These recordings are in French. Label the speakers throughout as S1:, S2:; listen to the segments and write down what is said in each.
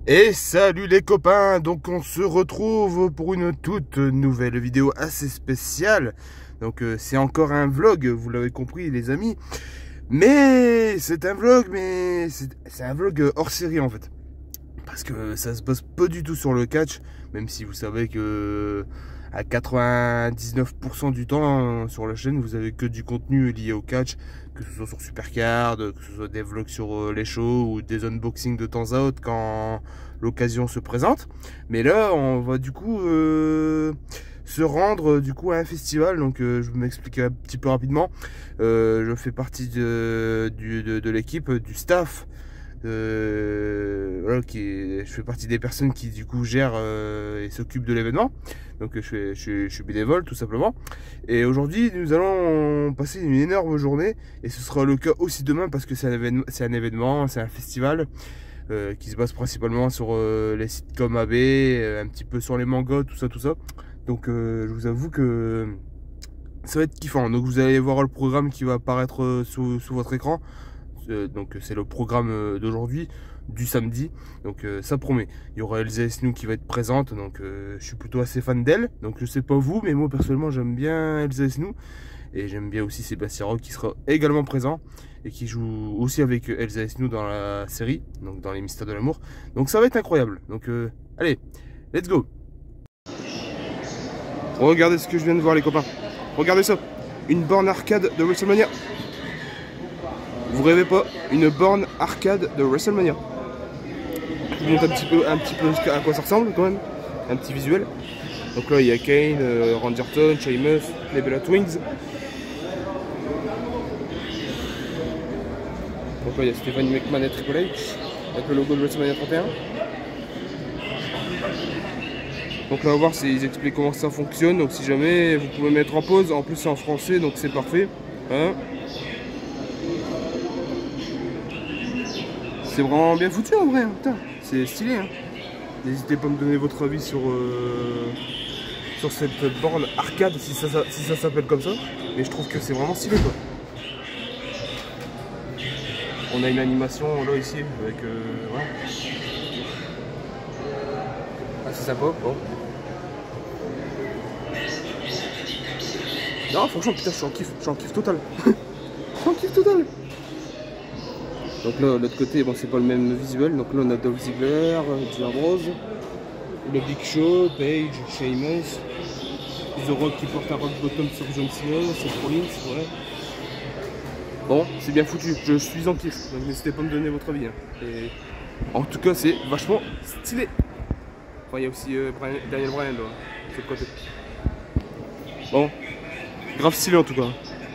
S1: Et salut les copains, donc on se retrouve pour une toute nouvelle vidéo assez spéciale. Donc c'est encore un vlog, vous l'avez compris les amis. Mais c'est un vlog, c'est un vlog hors série en fait. Parce que ça se base pas du tout sur le catch, même si vous savez que à 99% du temps sur la chaîne vous avez que du contenu lié au catch, que ce soit sur Supercard, que ce soit des vlogs sur les shows ou des unboxings de temps à autre quand l'occasion se présente. Mais là on va du coup se rendre du coup à un festival. Donc je vais m'expliquer un petit peu rapidement. Je fais partie de l'équipe, du staff. Voilà, je fais partie des personnes qui du coup gèrent et s'occupent de l'événement. Donc je suis bénévole tout simplement. Et aujourd'hui nous allons passer une énorme journée, et ce sera le cas aussi demain parce que c'est un événement, c'est un festival qui se base principalement sur les sites comme AB, un petit peu sur les mangas, tout ça. Donc je vous avoue que ça va être kiffant. Donc vous allez voir le programme qui va apparaître sous votre écran. Donc c'est le programme d'aujourd'hui, du samedi. Donc ça promet. Il y aura Elsa Esnou qui va être présente. Donc je suis plutôt assez fan d'elle. Donc je sais pas vous, mais moi personnellement j'aime bien Elsa Esnou. Et j'aime bien aussi Sébastien Rock qui sera également présent et qui joue aussi avec Elsa Esnou dans la série, donc dans les Mystères de l'amour. Donc ça va être incroyable. Donc allez, let's go. Regardez ce que je viens de voir les copains. Regardez ça, une borne arcade de WrestleMania. Vous rêvez pas, une borne arcade de WrestleMania. Je vous montre un petit peu à quoi ça ressemble quand même, un petit visuel. Donc là il y a Kane, Randy Orton, Sheamus, les Bella Twins. Donc là il y a Stephanie McMahon et Triple H avec le logo de WrestleMania 31. Donc là on va voir s'ils expliquent comment ça fonctionne. Donc si jamais vous pouvez mettre en pause, en plus c'est en français donc c'est parfait. Hein, c'est vraiment bien foutu en vrai, hein. Putain, c'est stylé. Hein. N'hésitez pas à me donner votre avis sur cette borne arcade, si ça s'appelle comme ça. Mais je trouve que c'est vraiment stylé quoi. On a une animation là ici avec voilà. Ah, c'est sympa. Bon. Non franchement putain je suis en kiff total. Je suis en kiff total. Donc là, de l'autre côté, bon, c'est pas le même visuel. Donc là, on a Dolph Ziggler, Dean Ambrose, le Big Show, Paige, Sheamus, The Rock qui porte un rock bottom sur John Cena, Seth Rollins, ouais. Bon, c'est bien foutu, je suis en kiff. Donc n'hésitez pas à me donner votre avis. Hein. Et en tout cas, c'est vachement stylé. Enfin, il y a aussi Daniel Bryan là, de l'autre côté. Bon, grave stylé en tout cas.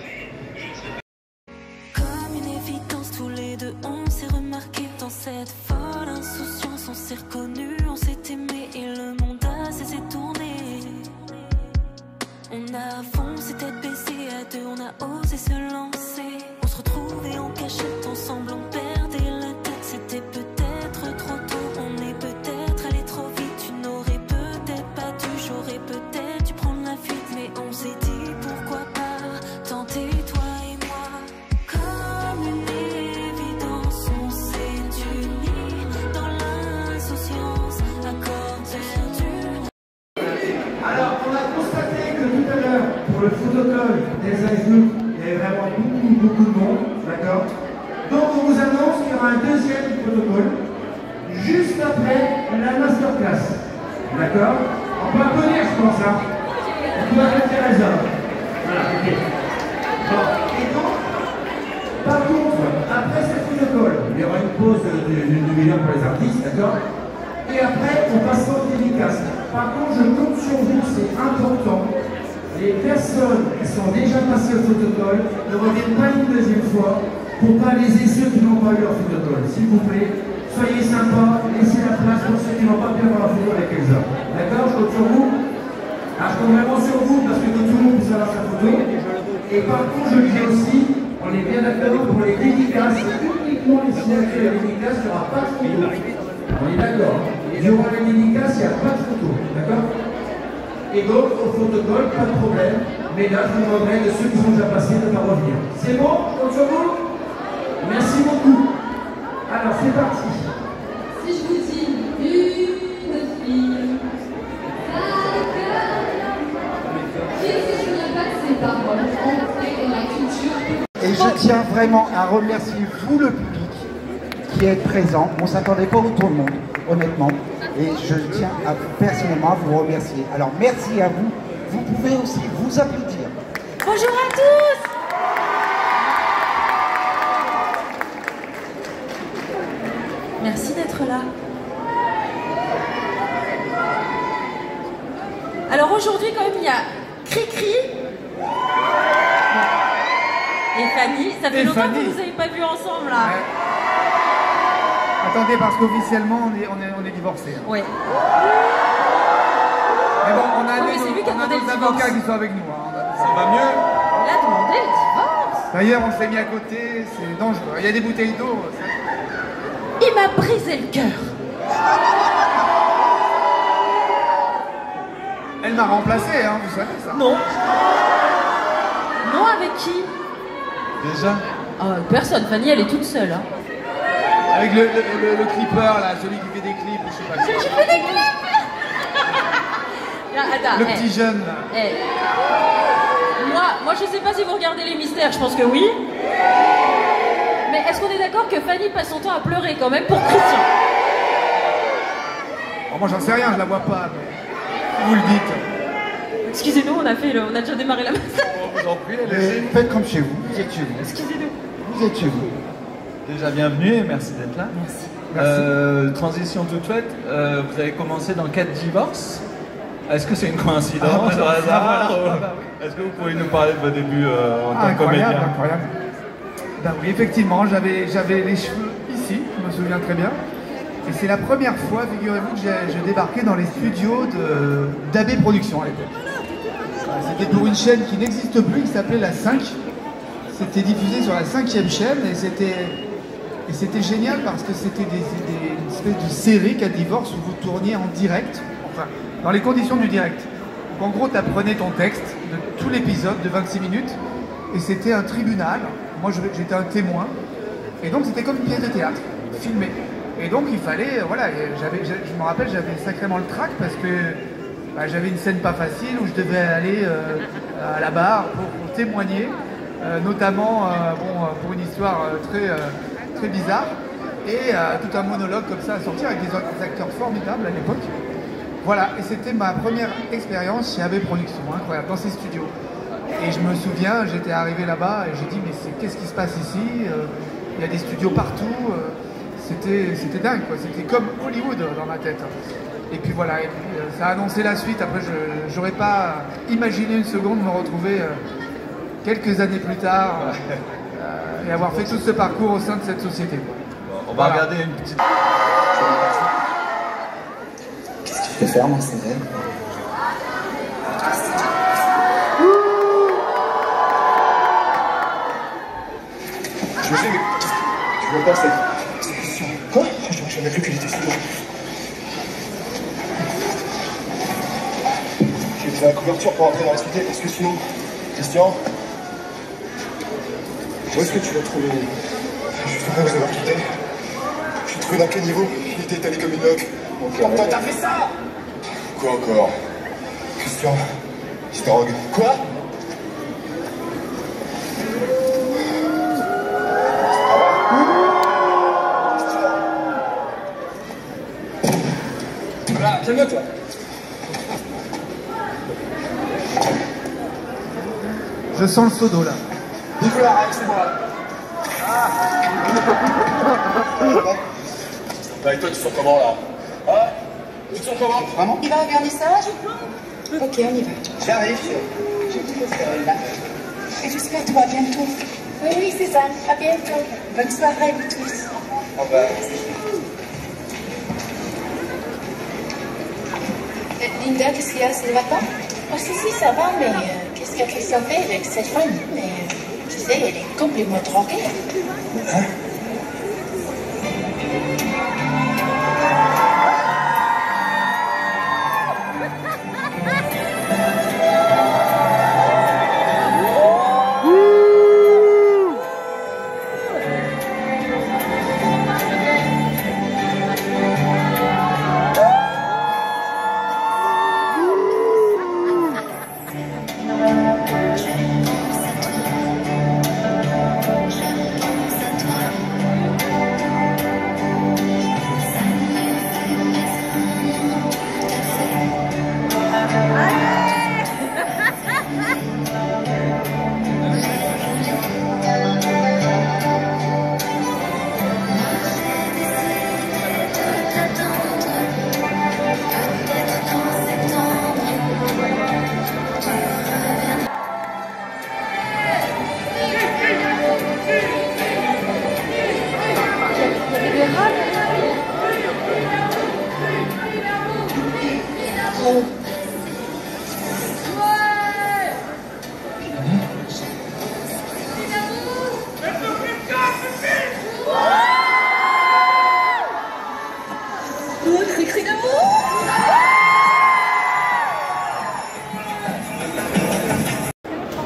S2: On a foncé tête baissée à deux, on a osé se lancer. On se retrouvait en cachette ensemble, on perdait la tête. C'était peut-être trop tôt, on est peut-être allé trop vite. Tu n'aurais peut-être pas dû, j'aurais peut-être dû prendre la fuite. Mais on s'est dit pourquoi pas tenter toi et moi. Comme une évidence, on s'est unis dans l'insouciance, accord perdu.
S3: Alors, on a constaté que tout à l'heure, pour le protocole d'Elsa Esnou, il y avait vraiment beaucoup de monde, d'accord? Donc on vous annonce qu'il y aura un deuxième protocole, juste après la masterclass, d'accord? On peut applaudir, je pense, hein? On peut arrêter Elsa. Voilà, ok. Bon, et donc, par contre, après ce protocole, il y aura une pause d'une demi-heure pour les artistes, d'accord? Et après, on passera aux dédicaces. Par contre, je compte sur vous, c'est important. Les personnes qui sont déjà passées au protocole ne reviennent pas une deuxième fois pour pas léser ceux qui n'ont pas eu leur protocole. S'il vous plaît, soyez sympas, laissez la place pour ceux qui n'ont pas pu avoir la photo avec Elsa. D'accord? Je compte sur vous. Alors, je compte vraiment sur vous parce que tout le monde puisse avoir sa photo. Et par contre, je le dis aussi, on est bien d'accord pour les dédicaces, uniquement les signatures et les dédicaces, il n'y aura pas de photo. On est d'accord. Il y aura les dédicaces, il n'y a pas de photo. D'accord? Et donc, au protocole, pas de problème. Mais là, je vous demanderai de ceux qui sont déjà passés de ne pas revenir. C'est bon? Compte sur vous? Merci beaucoup. Alors, c'est parti.
S4: Si je vous dis tiens vraiment à remercier vous, le public, qui êtes présent. On ne s'attendait pas autant de monde, honnêtement. Et je tiens personnellement à vous remercier. Alors merci à vous. Vous pouvez aussi vous applaudir.
S5: Bonjour à tous. Merci d'être là. Alors aujourd'hui, quand même, il y a Cricri et Fanny. Ça fait longtemps que vous ne vous avez pas vus ensemble, là.
S6: Ouais. Attendez, parce qu'officiellement, on est divorcés.
S5: Ouais.
S6: Mais bon, on a
S5: Oui, mais c'est lui qui a demandé
S6: nos
S5: le divorce.
S6: avocats qui sont avec nous. Hein.
S1: Ça va mieux?
S5: Il a demandé le divorce.
S6: D'ailleurs, on s'est mis à côté, c'est dangereux. Il y a des bouteilles d'eau.
S5: Il m'a brisé le cœur.
S6: Elle m'a remplacé, hein, vous savez ça.
S5: Non. Non, avec qui?
S1: Déjà?
S5: Personne. Fanny, elle est toute seule. Hein.
S6: Avec le clipper, là, celui qui fait des clips, je sais pas quoi.
S5: Celui qui fait des clips. Là, attends,
S6: Le petit jeune, là.
S5: Moi, je sais pas si vous regardez les mystères, je pense que oui. Mais est-ce qu'on est d'accord que Fanny passe son temps à pleurer quand même pour Christian?
S6: Oh, moi, j'en sais rien, je la vois pas, mais vous le dites.
S5: Excusez-nous, on a déjà démarré la masse.
S1: On vous en prie,
S4: Faites comme chez vous. Vous êtes chez vous.
S5: Excusez-nous.
S4: Vous êtes chez vous.
S7: Déjà bienvenue et merci d'être là.
S5: Merci.
S7: Transition toute faite, vous avez commencé dans 4 divorces. Est-ce que c'est une coïncidence par hasard ou... Est-ce que vous pouvez nous parler de vos débuts en tant que comédien?
S6: Incroyable. Ben oui, effectivement, j'avais les cheveux ici, je me souviens très bien. Et c'est la première fois, figurez-vous, que je débarquais dans les studios d'AB Productions à l'époque. C'était pour une chaîne qui n'existe plus, qui s'appelait La 5. C'était diffusé sur la 5e chaîne et c'était génial parce que c'était une espèce de série 4 divorces où vous tourniez en direct, enfin, dans les conditions du direct. Donc en gros, tu apprenais ton texte de tout l'épisode de 26 minutes et c'était un tribunal. Moi, j'étais un témoin. Et donc, c'était comme une pièce de théâtre, filmée. Et donc, il fallait, voilà, je me rappelle, j'avais sacrément le trac parce que j'avais une scène pas facile où je devais aller à la barre pour témoigner, notamment pour une histoire très bizarre. Et tout un monologue comme ça à sortir avec des acteurs formidables à l'époque. Voilà, et c'était ma première expérience chez AB Productions, incroyable, dans ces studios. Et je me souviens, j'étais arrivé là-bas et j'ai dit, mais qu'est-ce qui se passe ici? Il y a des studios partout. C'était dingue, quoi. C'était comme Hollywood dans ma tête. Et puis voilà, et puis, ça a annoncé la suite. Après, je n'aurais pas imaginé une seconde me retrouver quelques années plus tard et avoir fait tout ce parcours au sein de cette société.
S7: Bon, on va regarder une petite...
S4: Qu'est-ce que tu fais faire, Marcel?
S8: Je sais, mais tu vois pas cette question. Quoi? Je n'avais plus qu'elle était sous. J'ai besoin de la couverture pour entrer dans la société parce que sinon, Christian, où est-ce que tu l'as trouvé? Juste après vous avoir quitté. J'ai trouvé dans quel niveau? Il était étalé comme une loque. Pourquoi t'as fait ça? Quoi encore? Christian, il se drogue. Quoi? Voilà, calme-toi.
S6: Je sens le seau d'eau là.
S8: Nicolas, arrête, c'est moi. Bah, et toi, tu sens comment là? Hein? Tu sens comment? Vraiment?
S9: Il va au vernissage? Ok, on y va.
S8: J'arrive.
S9: Je te laisse là. Et j'espère te voir bientôt. Oui, oui, c'est ça. À bientôt. Bonne soirée, vous tous.
S8: Au revoir.
S9: Linda, qu'est-ce qu'il y a? C'est le matin? Oh, si, ça va, mais qu'est-ce qu'a Christian fait avec cette femme? Mais tu sais, elle est complètement droguée.
S8: Hein?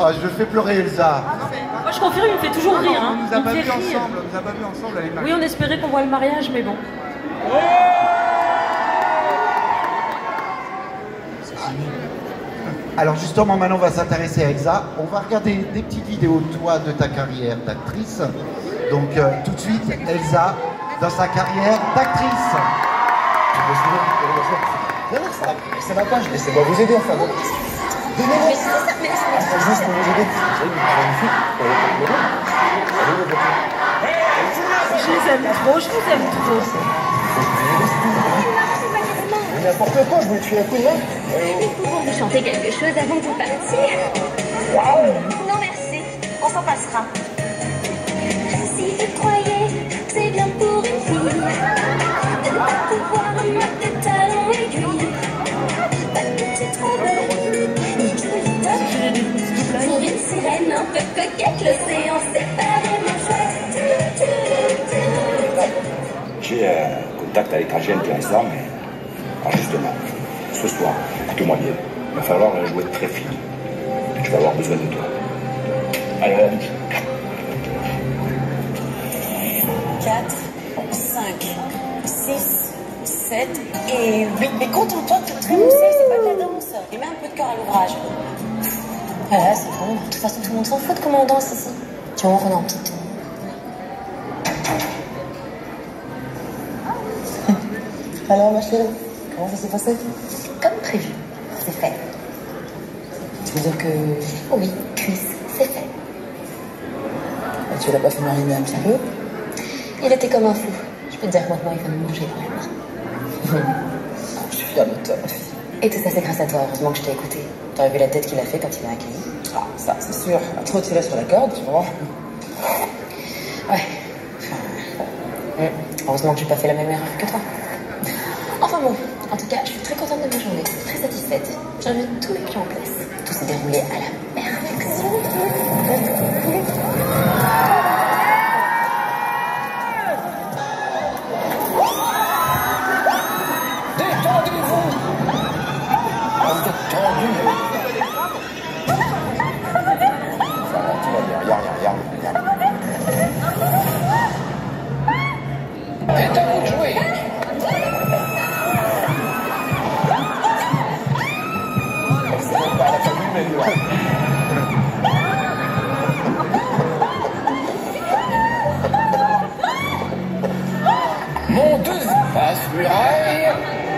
S4: pas, je fais pleurer Elsa.
S5: Moi je confirme, il me fait toujours rire. Hein.
S6: On nous a
S5: Il
S6: pas
S5: me
S6: vus
S5: fait rire.
S6: ensemble, on nous a pas vus ensemble à l'image.
S5: Oui, on espérait qu'on voit le mariage, mais bon.
S4: Alors justement, maintenant on va s'intéresser à Elsa. On va regarder des petites vidéos de toi, de ta carrière d'actrice. Donc tout de suite, Elsa, dans sa carrière d'actrice.
S8: Non, ça va pas, laissez-moi vous aider, enfin.
S9: Mais c'est ça, mais
S8: Juste pour vous aider.
S5: Je les aime trop, je vous aime trop.
S8: N'importe quoi, je voulais tuer un coup de main.
S9: nous pouvons vous chanter quelque chose avant de partir. Non merci, on s'en passera. Si vous croyez, c'est bien pour une fille de ne pas pouvoir mettre de talons aiguilles. Pas de petite robe, ni de jolie top. Pour une sirène un peu coquette, l'océan séparément chouette.
S10: J'ai contact avec un GN intéressant, mais alors justement, ce soir, écoute-moi bien, il va falloir jouer très fine. Tu vas avoir besoin de toi. Allez, allez, vite.
S9: 4, 5, 6, 7 et 8. Mais contente-toi de te trémousser, c'est pas de la danse. Et mets un peu de cœur à l'ouvrage. Voilà, c'est bon. De toute façon, tout le monde s'en fout de comment on danse ici. Tiens, on rend en petite. Alors, ma chérie, comment ça s'est passé? Comme prévu. C'est fait. Tu veux dire que... Oui, cuisse, c'est fait. Et tu l'as pas fait mariner un petit peu? Il était comme un fou. Je peux te dire que maintenant, il va me manger quand même. Je suis fière de toi, ma fille. Et tout ça, c'est grâce à toi. Heureusement que je t'ai écouté. T'aurais vu la tête qu'il a fait quand il m'a accueilli. Ah, ça, c'est sûr. Trop tiré sur la corde, tu vois. Ouais. Heureusement que j'ai pas fait la même erreur que toi. Enfin bon, en tout cas, je suis très contente de ma journée, très satisfaite. J'ai remis tous mes pieds en place. Tout s'est déroulé à la perfection.
S10: Détendez-vous. Vous êtes tendu. Ça va, tout va bien. Regarde. C'est à vous de jouer. Mon deuxième passe-muraille.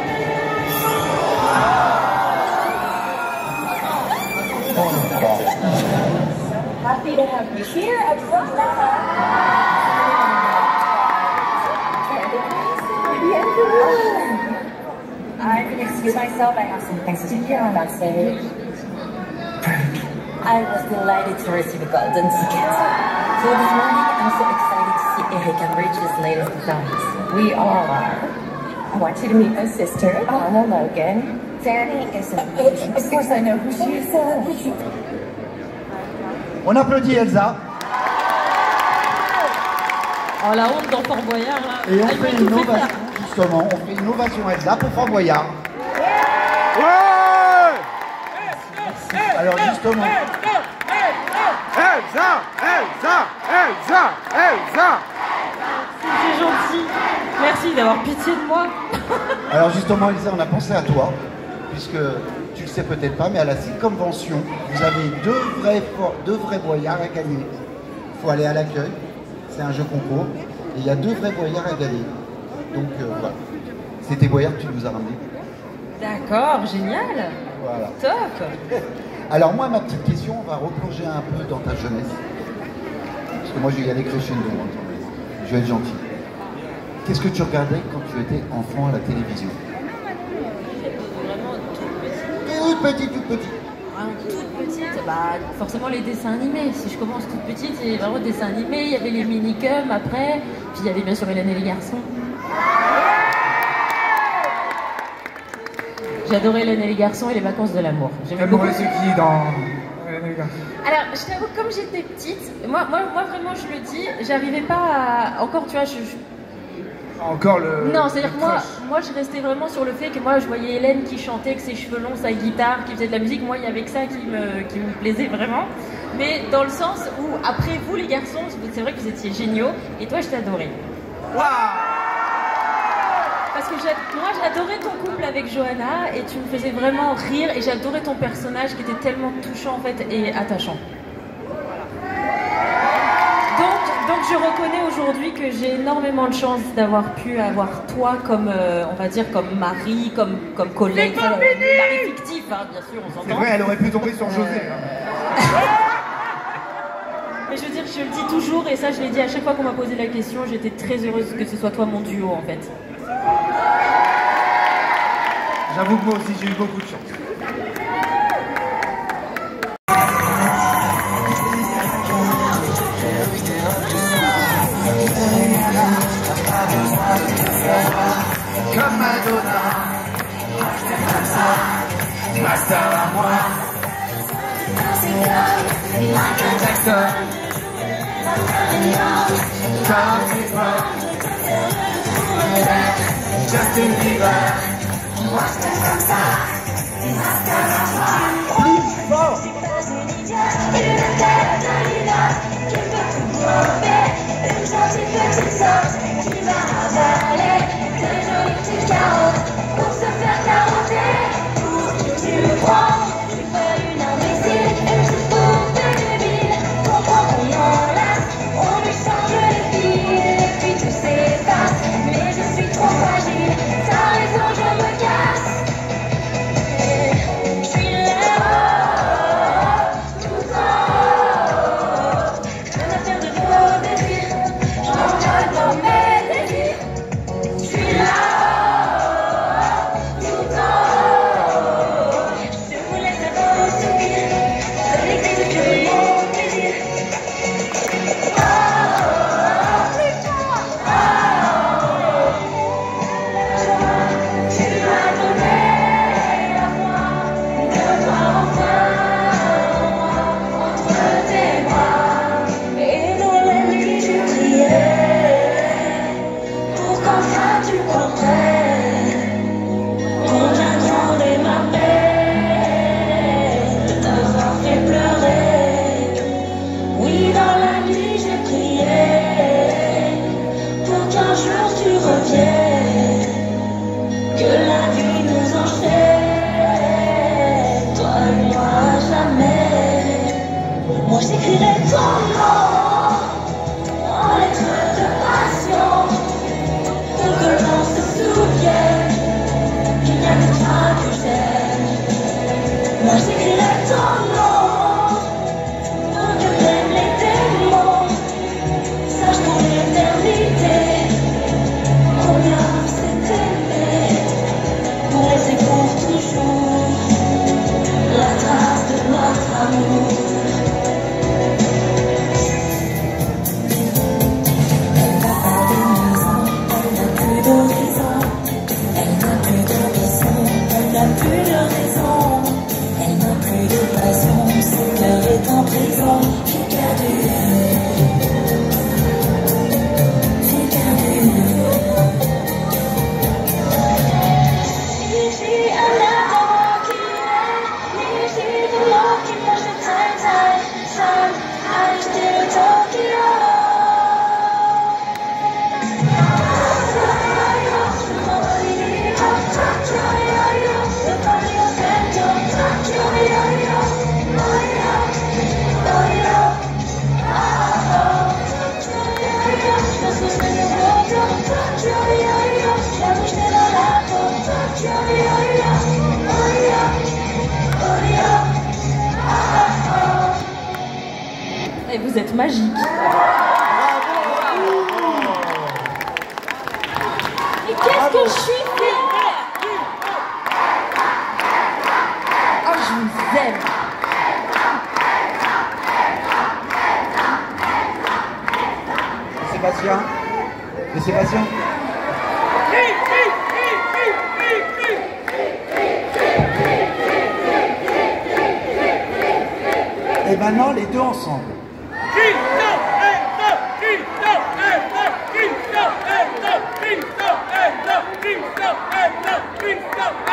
S9: Happy to have you here at I can excuse myself, I have some things to take care of on stage. I was delighted to receive a golden ticket. So this morning, I'm so excited to see Eric and Rachel's latest performance. We all are. I want you to meet my sister, Anna Logan. Fanny is amazing. Of course, I know who she is.
S4: On applaudit Elsa.
S5: Oh la honte dans Fort Boyard là.
S4: Et on
S5: Ah, ils
S4: fait
S5: vont
S4: une
S5: tout faire.
S4: ovation, justement, on fait une ovation Elsa pour Fort Boyard.
S1: Ouais!
S4: Alors justement,
S1: Elsa!
S5: C'est gentil. Merci d'avoir pitié de moi.
S4: alors justement Elsa, on a pensé à toi, puisque tu le sais peut-être pas, mais à la City Convention, vous avez deux vrais boyards à gagner. Il faut aller à l'accueil, c'est un jeu concours, et il y a 2 vrais boyards à gagner. Donc voilà, c'est tes boyards que tu nous as ramenés.
S5: D'accord, génial.
S4: Voilà.
S5: Top.
S4: Alors moi, ma petite question, on va replonger un peu dans ta jeunesse. Parce que moi, je vais y aller crescendo. Je vais être gentil. Qu'est-ce que tu regardais quand tu étais enfant à la télévision?
S5: Vraiment toute petite. Toute petite, bah forcément les dessins animés. Si je commence toute petite, il y avait vraiment des dessins animés, il y avait les minicums après, puis il y avait bien sûr Hélène et les garçons. J'adorais Hélène et les garçons et les vacances de l'amour. J'aimais beaucoup.
S6: Quel c'est qui dans...
S5: Alors, je t'avoue, comme j'étais petite, moi vraiment, je le dis, j'arrivais pas à... Encore, tu vois,
S6: Encore le...
S5: Non, c'est-à-dire
S6: le
S5: que
S6: crush.
S5: moi, je restais vraiment sur le fait que moi, je voyais Hélène qui chantait avec ses cheveux longs, sa guitare, qui faisait de la musique. Moi, il y avait que ça qui me plaisait vraiment. Mais dans le sens où, après vous les garçons, c'est vrai que vous étiez géniaux, et toi je t'adorais.
S6: Waouh!
S5: Parce que moi j'adorais ton couple avec Johanna, et tu me faisais vraiment rire, et j'adorais ton personnage qui était tellement touchant en fait, et attachant. Donc je reconnais aujourd'hui que j'ai énormément de chance d'avoir pu avoir toi comme, on va dire, comme mari, comme collègue. Mari fictif, hein, bien sûr, on s'entend.
S6: C'est vrai, elle aurait pu tomber sur José.
S5: Mais je veux dire, je le dis toujours, et ça je l'ai dit à chaque fois qu'on m'a posé la question, j'étais très heureuse que ce soit toi mon duo en fait.
S6: J'avoue que moi aussi j'ai eu beaucoup de chance.
S3: Comme Madonna, ma star à moi. Jackson, Tom Bieber, Justin Bieber. Moi je t'aime comme ça, ma star à moi. Plus fort. Une tête de Lina qui peut tout mauvais. Une gentille petite sauce qui va avaler des jolies petites carottes pour se faire carotter. Pour qui tu le prends, tu fais une imbécile, une petite poupée débile. Comprends qu'on enlace, on lui change les fils et puis tout s'efface. Mais je suis trop fragile, t'as raison, je me casse. Je suis là, tout en haut. Je veux faire de beaux désirs, j'envole dans mes désirs. Je suis là, tout en haut. Je vous laisse à vos soupirs, avec des yeux de mon plaisir. Oh, plus fort. Oh, tu m'as donné la foi, donne-moi enfin entre tes bras. Et dans la nuit je priais pour qu'enfin tu comprennes combien grande est ma peine de t'avoir fait pleurer. Oui, dans la nuit je priais pour qu'un jour tu reviennes, que la vie nous enchaîne, toi et moi à jamais. Moi j'écrirai ton nom en lettres de passion, pour que l'on se souvienne qu'il n'y a que toi que j'aime. Moi j'écrirai ton nom pour que même les démons sachent pour l'éternité combien c'est aimé, pour laisser pour toujours la trace de notre amour. Elle n'a pas de maison, elle n'a plus d'horizon, elle n'a plus d'ambition, elle n'a plus de raison, elle n'a plus de passion, son cœur est en prison. J'ai perdu, j'ai perdu. Ici, un amour qui est, ici, de l'eau qui mange le train, seul, à acheter le Tokyo.
S5: Et vous êtes magique. Et qu'est-ce que je suis fière! Oh, je vous aime.
S4: Sébastien. Et Sébastien. Et maintenant les deux ensemble.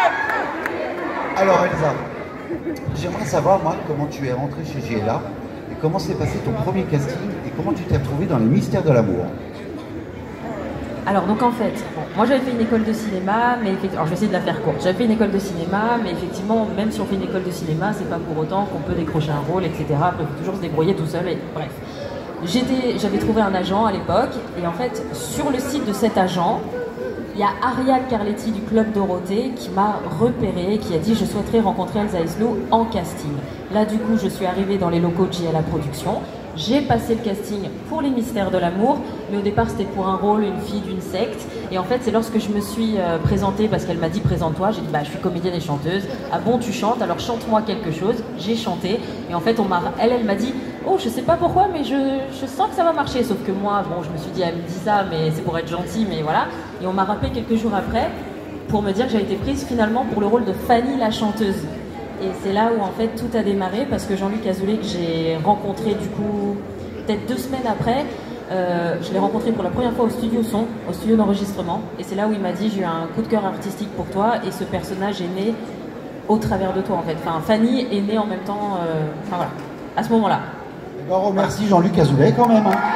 S4: Alors Elsa, j'aimerais savoir moi comment tu es rentrée chez GLA et comment s'est passé ton premier casting et comment tu t'es retrouvé dans les mystères de l'amour?
S5: Alors donc en fait, bon, moi j'avais fait une école de cinéma, mais alors je vais essayer de la faire courte. J'avais fait une école de cinéma, mais effectivement, même si on fait une école de cinéma, c'est pas pour autant qu'on peut décrocher un rôle, etc. Après, il faut toujours se débrouiller tout seul, et bref. J'avais trouvé un agent à l'époque, et en fait, sur le site de cet agent, il y a Ariane Carletti du Club Dorothée qui m'a repéré, qui a dit « Je souhaiterais rencontrer Elsa Eslo en casting ». Là, du coup, je suis arrivée dans les locaux de JLA Production. J'ai passé le casting pour les mystères de l'amour, mais au départ c'était pour un rôle, une fille d'une secte. Et en fait c'est lorsque je me suis présentée, parce qu'elle m'a dit présente-toi, j'ai dit bah je suis comédienne et chanteuse. Ah bon tu chantes, alors chante-moi quelque chose. J'ai chanté et en fait elle m'a dit oh je sais pas pourquoi mais je sens que ça va marcher. Sauf que moi bon je me suis dit elle me dit ça mais c'est pour être gentille mais voilà. Et on m'a rappelé quelques jours après pour me dire que j'avais été prise finalement pour le rôle de Fanny la chanteuse. Et c'est là où en fait tout a démarré parce que Jean-Luc Azoulay que j'ai rencontré du coup peut-être 2 semaines après, je l'ai rencontré pour la première fois au studio son, au studio d'enregistrement. Et c'est là où il m'a dit j'ai eu un coup de cœur artistique pour toi et ce personnage est né au travers de toi en fait. Enfin Fanny est née en même temps, enfin voilà, à ce moment-là.
S4: On remercie Jean-Luc Azoulay quand même. Hein.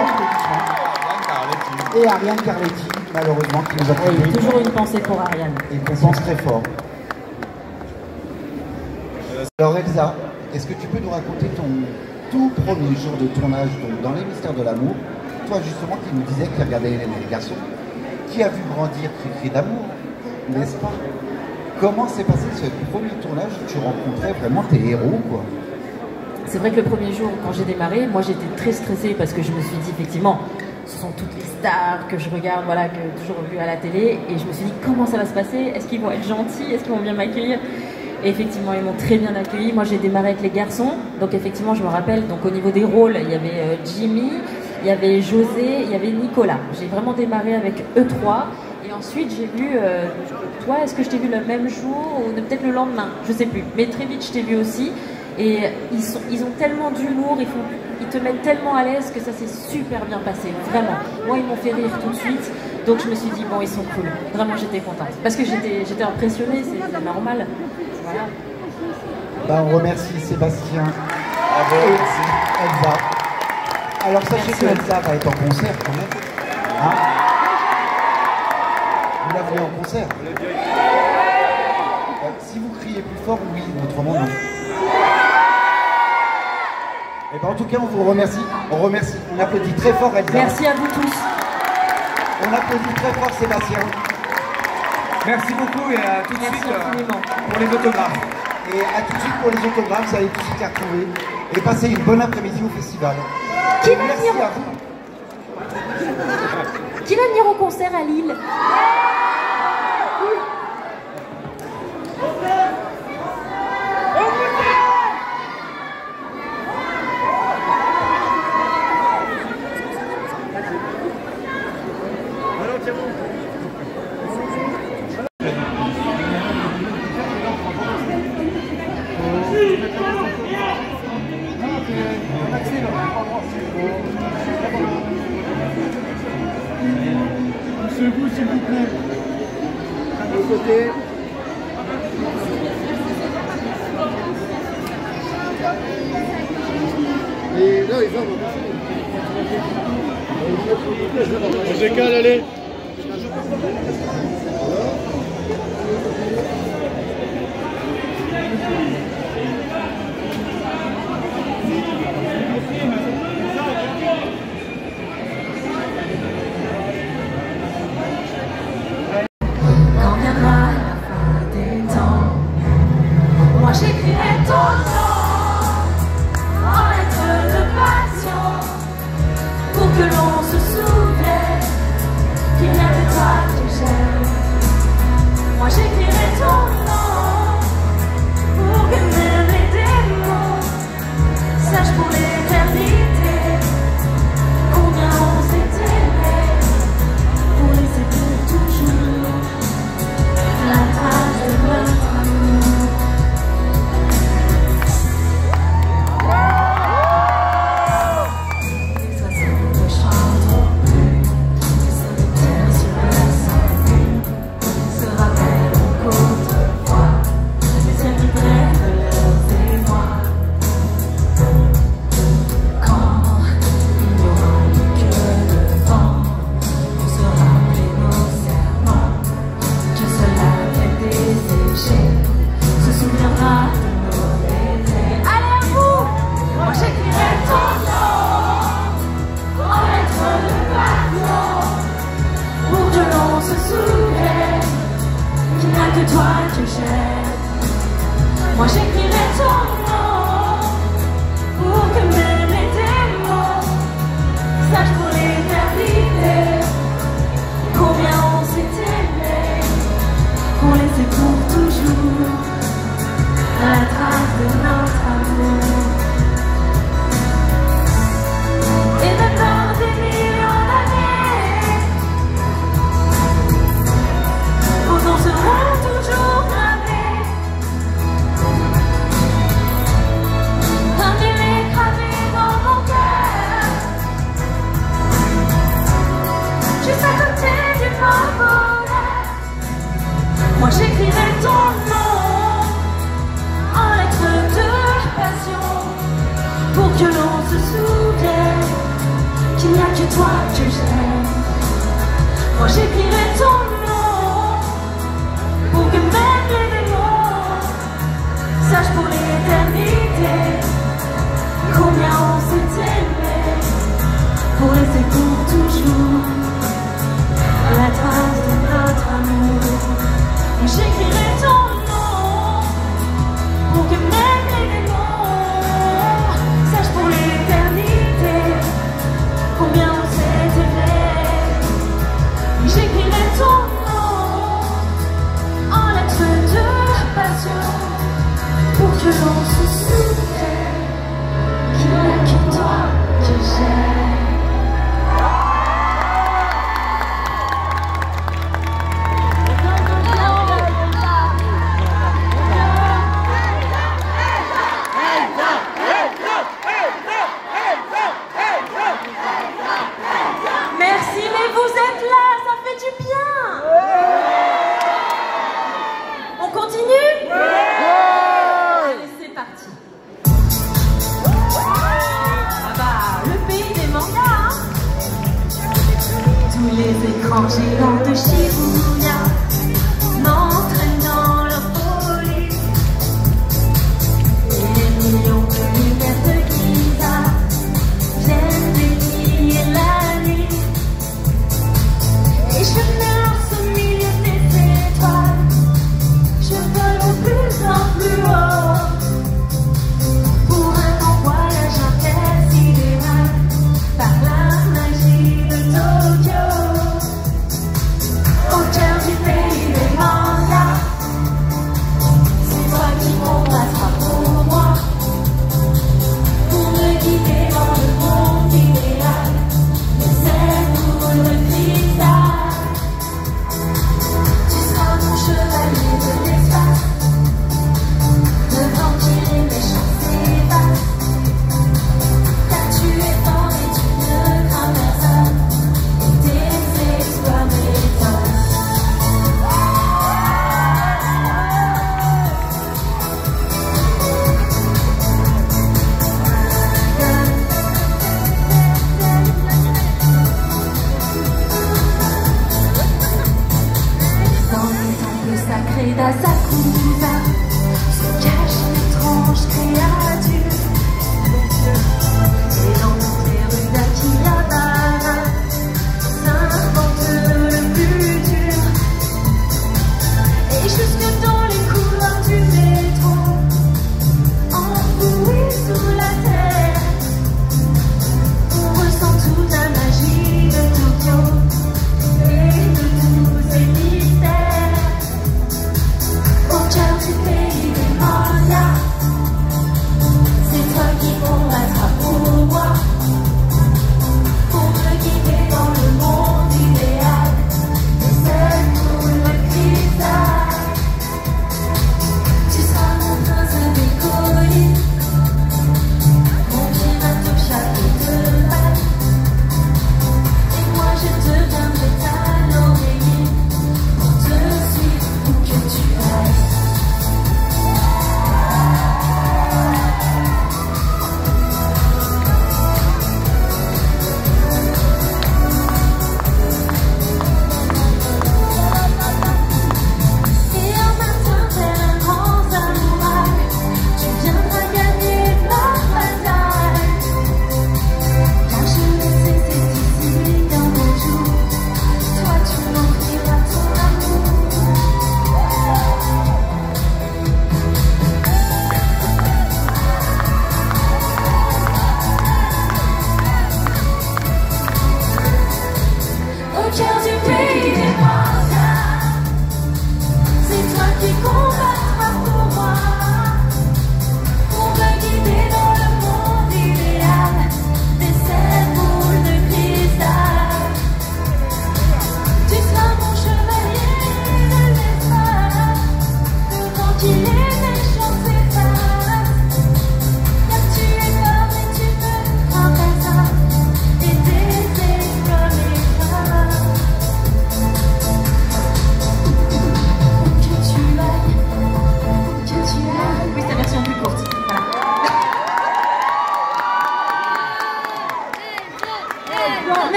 S4: Et Ariane Carletti, malheureusement, qui nous a fait
S5: toujours une pensée pour Ariane.
S4: Et qu'on pense très fort. Alors Elsa, est-ce que tu peux nous raconter ton tout premier jour de tournage dans les mystères de l'amour? Toi justement qui nous disais que tu regardais Hélène et les garçons, qui a vu grandir Cricri d'amour, n'est-ce pas? Comment s'est passé ce premier tournage où tu rencontrais vraiment tes héros quoi?
S5: C'est vrai que le premier jour quand j'ai démarré, moi j'étais très stressée parce que je me suis dit effectivement ce sont toutes les stars que je regarde, voilà, que j'ai toujours vues à la télé et je me suis dit comment ça va se passer? Est-ce qu'ils vont être gentils? Est-ce qu'ils vont bien m'accueillir? Et effectivement, ils m'ont très bien accueilli. Moi, j'ai démarré avec les garçons. Donc, effectivement, je me rappelle, donc, au niveau des rôles, il y avait Jimmy, il y avait José, il y avait Nicolas. J'ai vraiment démarré avec eux 3. Et ensuite, j'ai vu, toi, est-ce que je t'ai vu le même jour ou peut-être le lendemain? Je sais plus. Mais très vite, je t'ai vu aussi. Et ils ont tellement d'humour, ils te mettent tellement à l'aise que ça s'est super bien passé. Vraiment. Moi, ils m'ont fait rire tout de suite. Donc, je me suis dit, bon, ils sont cool. Vraiment, j'étais contente. Parce que j'étais impressionnée, c'est normal. Voilà.
S4: Bah, on remercie Sébastien et Elsa. Alors sachez que Elsa va être en concert quand même. Hein, vous la voulez en concert? Si vous criez plus fort, oui, autrement non. Et ben, en tout cas, on vous remercie. On remercie. On applaudit très fort Elsa.
S5: Merci à vous tous.
S4: On applaudit très fort Sébastien.
S6: Merci beaucoup et à tout de suite pour les autographes.
S4: Et à tout de suite pour les autographes, ça allait tout de suite les retrouver. Et passez une bonne après-midi au festival.
S5: Merci à vous. Qui va venir au concert à Lille?
S3: Poussez-vous s'il vous plaît. De l'autre côté. Et là, ils vont. On décale, allez.
S2: Que l'on se souvienne qu'il n'y a que toi que j'aime. que toi tu j'aime. Moi j'écrirai ton nom pour que même les démons sachent pour l'éternité combien on s'est aimé, qu'on laissait pour toujours la trace de notre amour. Et maintenant des millions d'années, vos noms seront toujours gravés, comme il est gravé dans mon cœur, juste à côté du bonheur. Moi j'écrirai ton nom en lettres de passion, pour que l'on se souvienne qu'il n'y a que toi que j'aime. Moi j'écrirai ton nom pour que même les démons sachent pour l'éternité combien on s'est aimé, pour laisser pour toujours la trace de notre amour. Moi j'écrirai ton nom pour que même les démons sachent pour l'éternité combien on s'est aimé. J'écrirai ton nom en lettres de passion, pour que l'on se souvienne qu'il n'y a que toi que j'aime. Merci, mais vous êtes là, ça fait du bien. On continue? Allez, c'est parti. Ah bah, le pays des mangas, hein. Tous les écrans géants de Shibuya m'entraînent dans leur folie, et les millions de lumières de Giza viennent délier la nuit. Et je me lance au milieu des étoiles, je vole de plus en plus haut, pour un grand voyage intersidéral par la magie de Tokyo, au cœur du pays des mangas. C'est toi qui m'embrasseras pour moi, pour me guider dans le monde idéal, mais c'est pour le cristal. Mon chevalier de l'espace, devant qui les méchants s'ébattent, car tu es fort et tu ne crains personne, et tes exploits m'étonnent. Sacré d'Asakusa se cache une étrange créature, et dans toutes les rues d'Akihabara s'invente le futur, et jusque dans les couloirs du métro, enfouis sous la terre, on ressent toute la magie de Tokyo et de tous ses mystères. Au cœur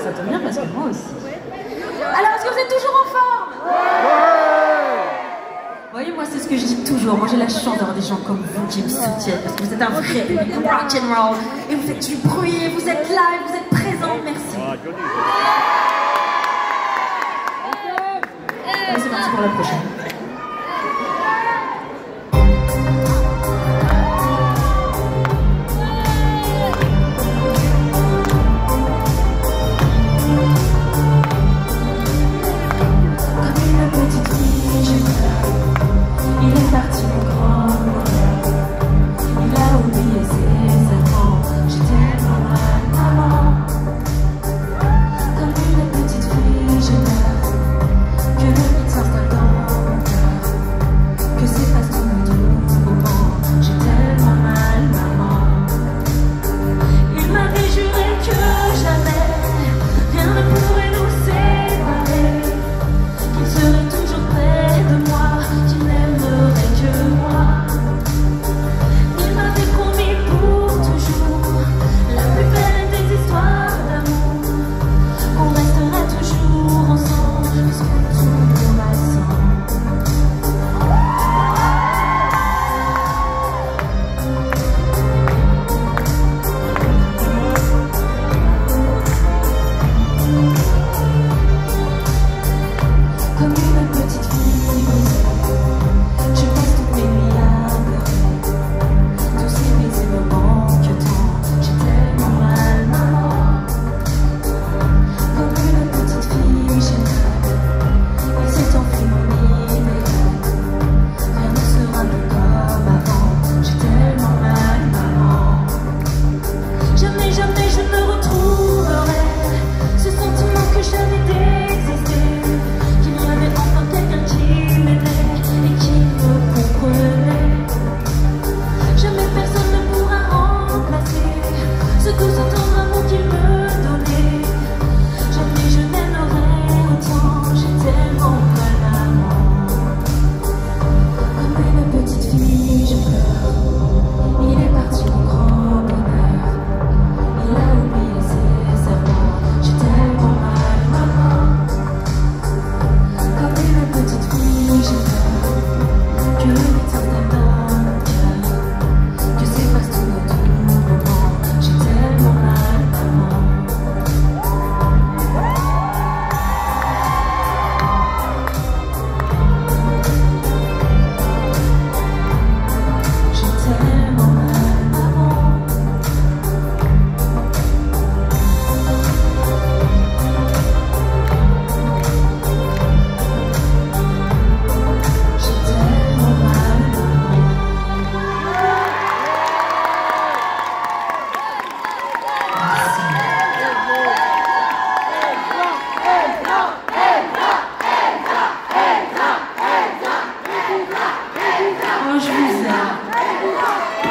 S5: ça tombe bien parce que moi aussi. Alors, est-ce que vous êtes toujours en forme? Vous voyez, moi, c'est ce que je dis toujours. Moi, j'ai la chance d'avoir des gens comme vous qui me soutiennent parce que vous êtes un vrai public rock and roll et vous faites du bruit, vous êtes là et vous êtes présents. Merci. Allez, c'est parti pour la prochaine. Il est parti mon grand bonheur. Il a oublié ses amants. J'ai tellement mal, maman. Comme une petite fille, j'ai peur que le mythe s'installe dans mon cœur, que s'efface tout le doux moment. J'ai tellement mal, maman. Il m'avait juré que jamais rien ne pourrait nous séparer, qu'il serait toujours près de moi, qu'il n'aimerait que moi. Il m'avait promis pour toujours la plus belle des histoires d'amour, qu'on restera toujours ensemble jusqu'au tour de ma sang. Comme une petite fille brisée, je passe toutes mes nuits à pleurer. Tous ces baisers me manquent tant, j'ai tellement mal, maman. Comme une petite fille, j'ai peur, il s'est enfui mon idéal. Rien ne sera plus comme avant, j'ai tellement mal, maman. Jamais, jamais je ne retrouverai ce sentiment que j'avais d'exister, qu'il y avait enfin quelqu'un qui m'aimait et qui me comprenait. Jamais personne ne pourra remplacer ce doux tendre amour qu'il me donnait. Jamais je n'aimerai autant, j'ai tellement mal, maman. Comme une petite fille, je pleure. Il est parti mon grand bonheur. Il a oublié ses serments. J'ai tellement mal, maman. Comme une petite fille, j'ai peur que le mythe s'installe dans mon cœur, que s'efface tout le doux moment. J'ai tellement mal, maman. J'ai tellement mal, maman. J'ai tellement mal, maman. Oh, je vous aime.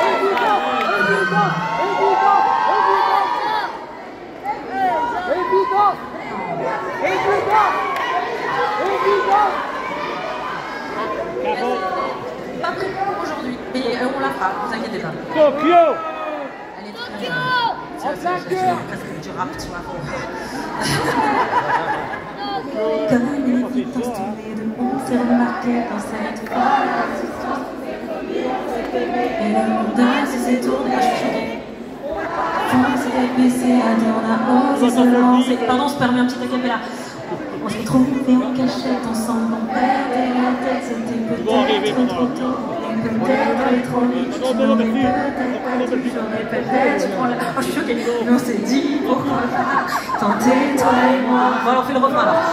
S5: Pas prévu pour aujourd'hui, mais on la fera, vous inquiétez pas.
S11: Tokyo!
S5: Elle est très bien. Presque du rap, tu vois. Comme une évidence tournée de monde s'est remarqué dans cette phrase. Et le monde a cessé de tourner. Ah, je suis choquée. On s'est baissé à deux, on a osé se lancer. Pardon, on se permet un petit acapella. On s'est trouvés en cachette ensemble, on perdait la tête, c'était peut-être trop tôt, et peut-être aller trop vite, on est peut-être pas toujours, et peut-être je prends la... Oh, je suis choquée, mais on s'est dit pourquoi pas tenter toi et moi. Bon, alors on fait le refrain alors.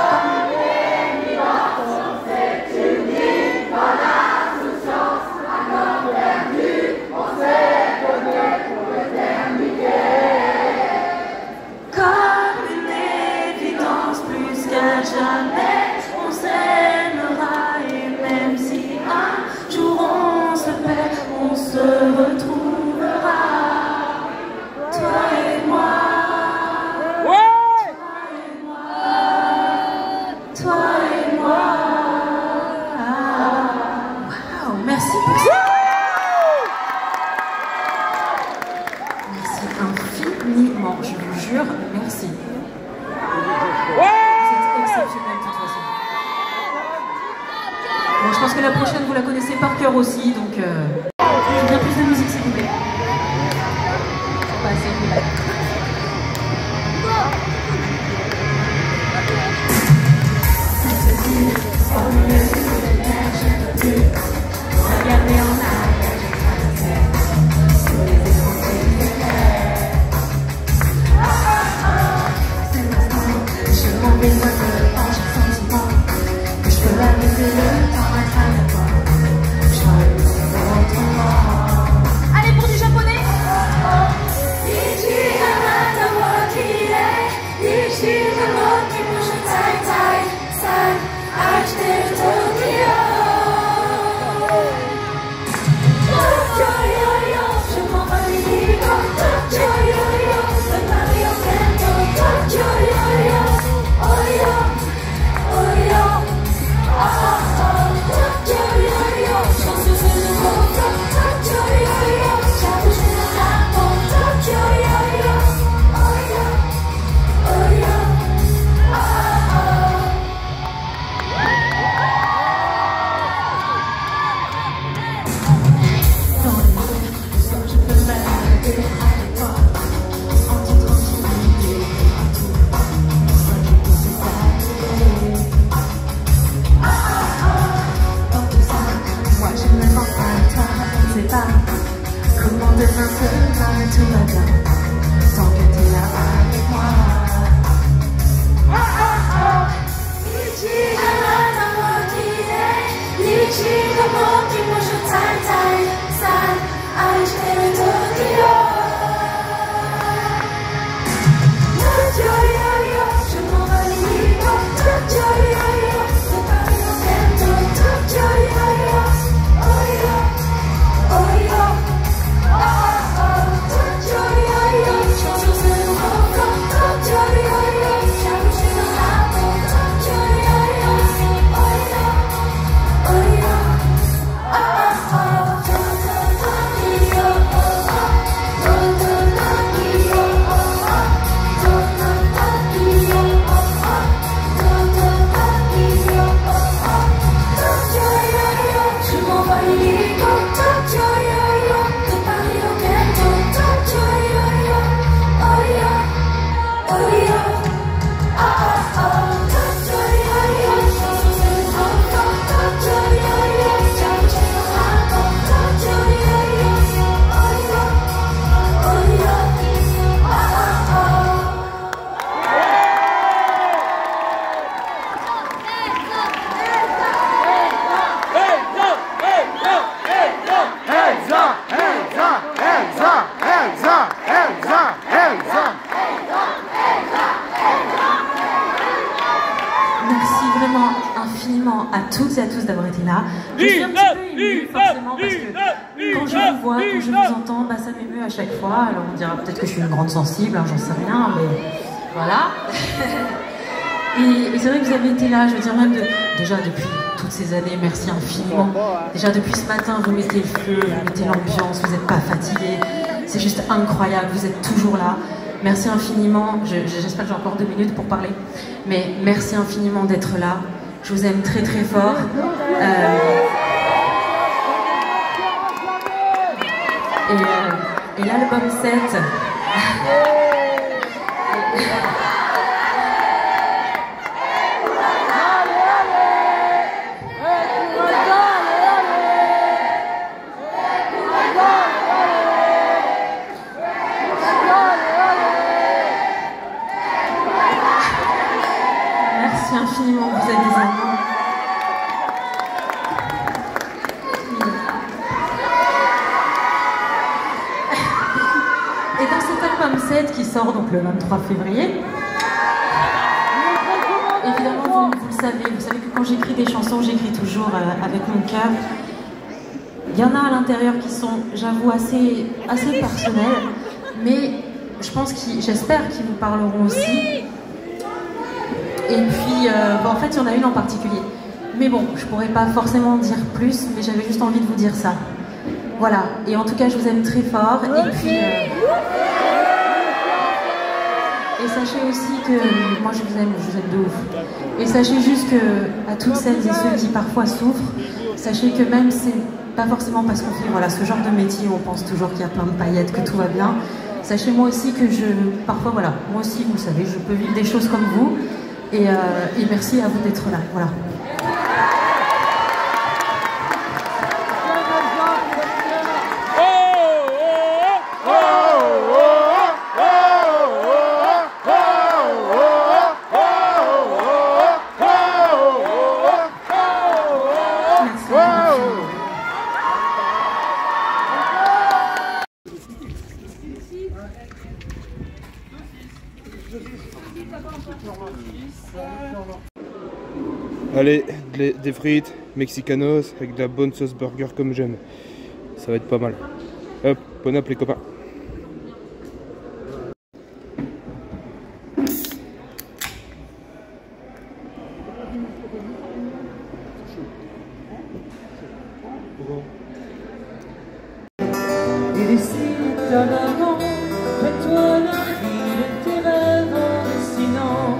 S5: Comme une évidence, plus qu'à jamais, on s'aimera et même si un jour on se perd, on se retrouvera. Toi et moi. Toi et moi. Waouh, merci pour ça. Merci infiniment, je vous jure, merci. exceptionnelle de toute façon. Bon, je pense que la prochaine, vous la connaissez par cœur aussi, donc... Bien plus de musique, s'il vous plaît. C'est pas assez cool. Regardez en arrière, sur les c'est l'instant, je m'en vais loin de l'ange sentiment, que je peux arrêter le temps à travers toi. Je vois autrement. Allez, pour du japonais. À toutes et à tous d'avoir été là. Je suis un petit peu émue forcément parce que quand je vous vois, quand je vous entends, bah, ça m'émeut à chaque fois. Alors on dira peut-être que je suis une grande sensible, hein, j'en sais rien, mais voilà. Et c'est vrai que vous avez été là, je veux dire même déjà depuis toutes ces années, merci infiniment. Déjà depuis ce matin, vous mettez le feu, vous mettez l'ambiance, vous n'êtes pas fatigués. C'est juste incroyable, vous êtes toujours là. Merci infiniment, j'espère que j'ai encore 2 minutes pour parler, mais merci infiniment d'être là. Je vous aime très très fort. Et l'album 7. Merci infiniment, vous êtes des amis. Et dans cet album 7 qui sort donc le 23 février, évidemment vous le savez que quand j'écris des chansons, j'écris toujours avec mon cœur. Il y en a à l'intérieur qui sont, j'avoue, assez personnels, mais j'espère qu'ils vous parleront aussi. Et puis, en fait, il y en a une en particulier. Mais bon, je pourrais pas forcément dire plus, mais j'avais juste envie de vous dire ça. Voilà. Et en tout cas, je vous aime très fort. Et puis... Et sachez aussi que moi je vous aime de ouf. Et sachez juste que à toutes celles et ceux qui parfois souffrent, sachez que même c'est pas forcément parce qu'on fait voilà, ce genre de métier où on pense toujours qu'il y a plein de paillettes, que tout va bien. Sachez moi aussi que parfois voilà, moi aussi vous le savez, je peux vivre des choses comme vous. Et merci à vous d'être là. Voilà.
S1: Allez, des frites mexicanos avec de la bonne sauce burger comme j'aime. Ça va être pas mal. Hop, bon app les copains.
S11: Et dessine ta maman, fais-toi la vie de tes rêves en dessinant.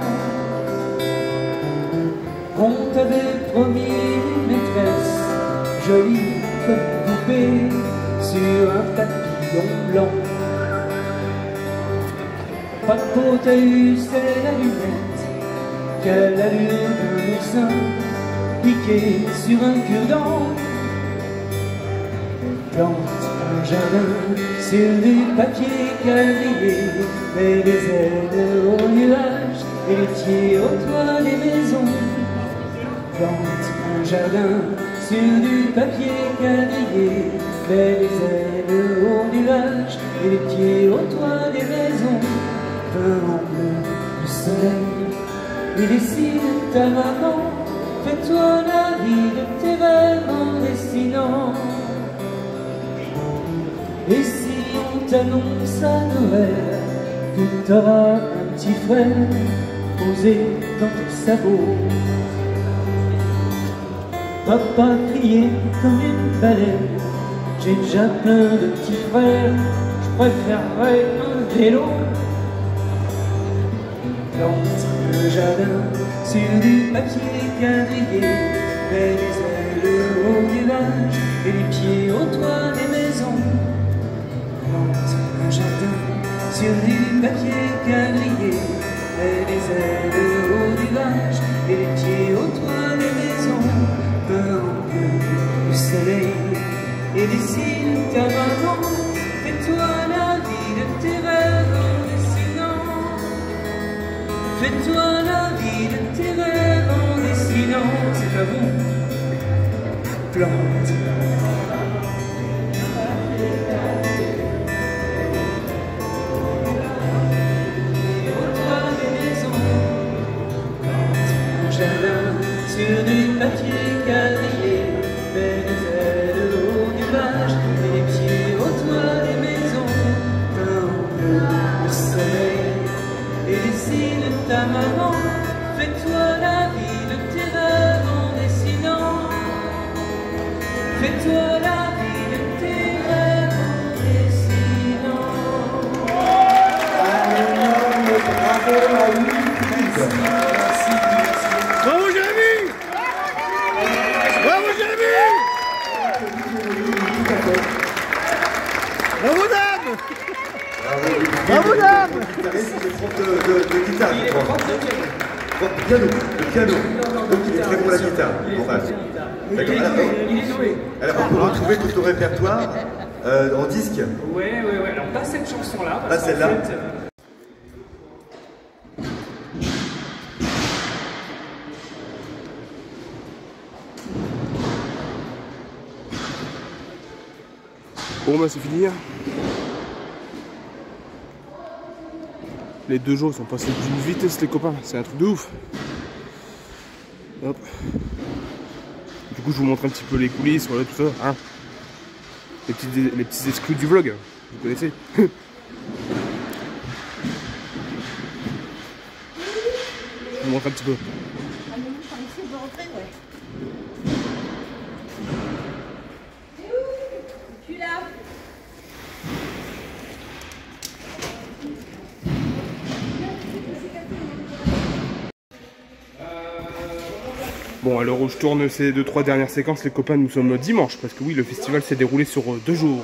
S11: On t'avait promis une maîtresse, jolie comme poupée, sur un papillon blanc. Pas de peau t'as eu, c'est la lunette, qu'à l'allure d'un oursin, piqué sur un cure-dent. Plante un jardin sur du papier quadrillé, mets les ailes aux nuages et les pieds au toit des maisons. Plante un jardin sur du papier quadrillé, mets les ailes aux nuages et les pieds au toit des maisons. Peins en bleu le soleil et dessine ta maman, fais-toi la vie de tes rêves en dessinant. Et si on t'annonce à Noël que t'auras un petit frère posé dans ton sabot, va pas crier comme une baleine, j'ai déjà plein de petits frères, je préférerais un vélo. Plante un jardin sur du papier quadrillé, mets les ailes aux nuages et les pieds au toit des maisons. Un jardin sur du papier quadrillé, mets les ailes aux nuages et les pieds au toit des maisons. Peins en bleu le soleil et dessine ta maman, fais-toi la vie de tes rêves en dessinant. Fais-toi la vie de tes rêves en dessinant. C'est à vous. Plante sur du papier quadrillé, mets les ailes aux nuages et les pieds au toit des maisons. Peins en bleu le soleil et dessine ta maman, fais-toi la vie de tes rêves en dessinant. Fais-toi la vie de tes rêves en dessinant.
S3: Bravo à Louis.
S1: Bravo Jérémy! Bravo Jérémy! Bravo dame! Bravo dame!
S8: Il est prof de guitare, je crois. Prof de piano, donc il est très bon à la guitare. D'accord. Alors on peut retrouver tout ton répertoire en disque.
S12: Ouais. Alors pas cette chanson-là.
S8: Pas celle-là.
S1: Bon bah c'est fini. Les 2 jours sont passés d'une vitesse les copains, c'est un truc de ouf. Hop. Du coup je vous montre un petit peu les coulisses, voilà tout ça. Hein. Les petits exclus du vlog, vous connaissez. Je vous montre un petit peu. Bon, à l'heure où je tourne ces 2-3 dernières séquences, les copains, nous sommes dimanche, parce que oui, le festival s'est déroulé sur 2 jours.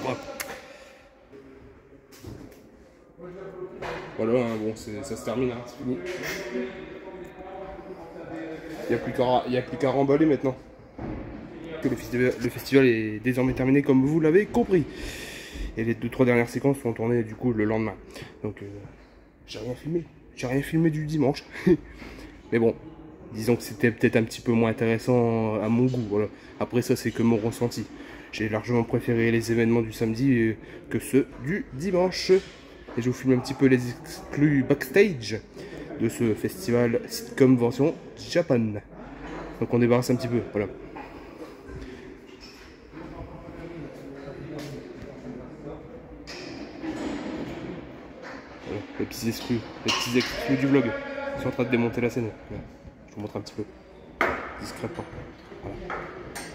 S1: Voilà, hein, bon, ça se termine, hein, c'est fini. Il n'y a plus qu'à remballer maintenant. Le festival est désormais terminé, comme vous l'avez compris. Et les 2-3 dernières séquences sont tournées du coup le lendemain. Donc j'ai rien filmé du dimanche. Mais bon, disons que c'était peut-être un petit peu moins intéressant à mon goût. Voilà. Après ça, c'est que mon ressenti. J'ai largement préféré les événements du samedi que ceux du dimanche. Et je vous filme un petit peu les exclus backstage de ce festival Sitcom version Japan. Donc on débarrasse un petit peu, voilà. Voilà, les petits exclus du vlog. Ils sont en train de démonter la scène. Voilà. Je vous montre un petit peu discrètement. Voilà.